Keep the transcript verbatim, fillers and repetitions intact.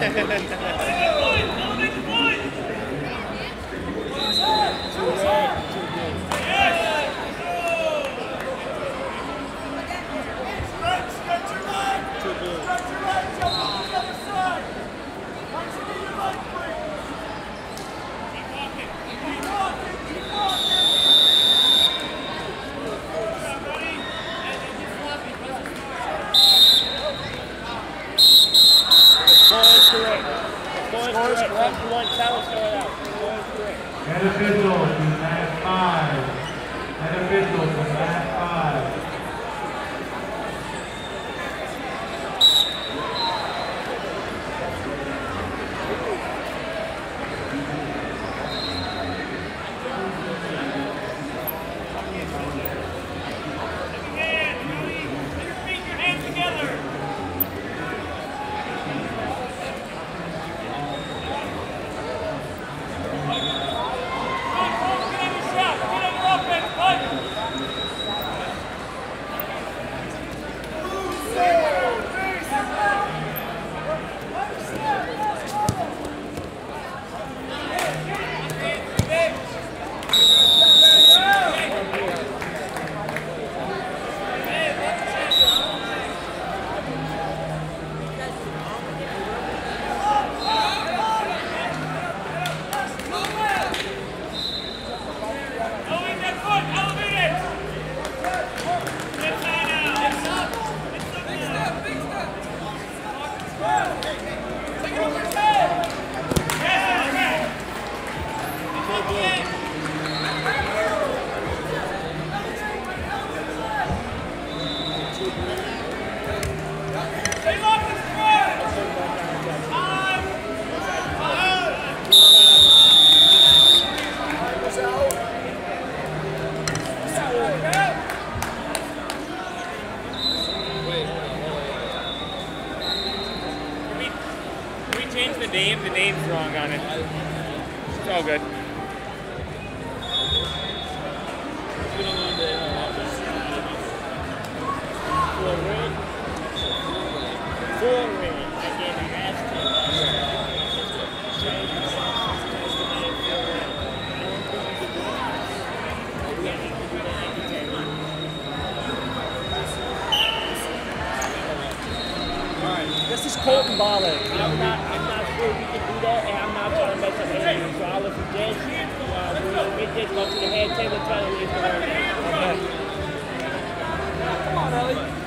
Head official to mat five. Head official to mat five. Change the name, the name's wrong on it. It's all good. This is Colton Ballard. I'm not, I'm not sure we can do that, and I'm not trying to mess up anything. So I'll let you judge. Uh, we'll get this up to the head table, try to leave the room. Okay. Come on, Ellie.